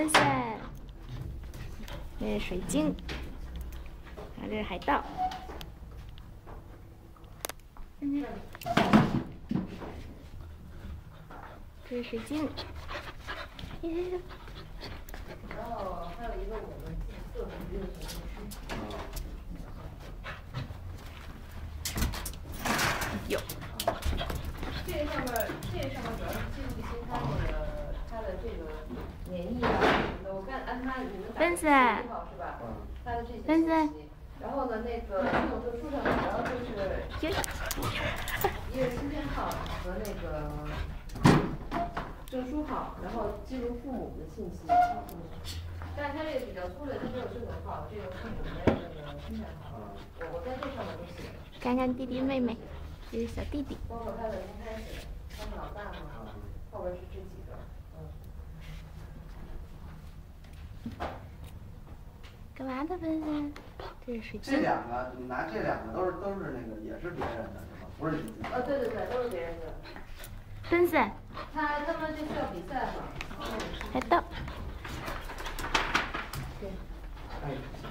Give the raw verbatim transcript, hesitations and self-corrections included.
分散，这是水晶，然后这是海盗。嗯，这是水晶。耶。 然后还有一个我们自己做的一个小东西。 有。 这个上面，这个上面主要是记录一些它那个它的这个年艺啊什么的。我看按它你们打的字号是吧？它的这些信息。然后呢，那个这种证书上主要就是一个芯片号和那个证书号，然后记录父母的信息。但是它这个比较粗略，它没有正统号，这个父母的那个芯片号。我我在这上面都写了。 看看弟弟妹妹，这是小弟弟。 包括他的一开始，他是老大嘛，后边是这几个，嗯。 干嘛呢，芬芬？这是水晶。 这两个，你拿这两个都是都是那个也是别人的是吧？不是你自己。 呃，对对对，都是别人的。 芬芬。 他他们这次要比赛嘛。 海盗。 对。 哎。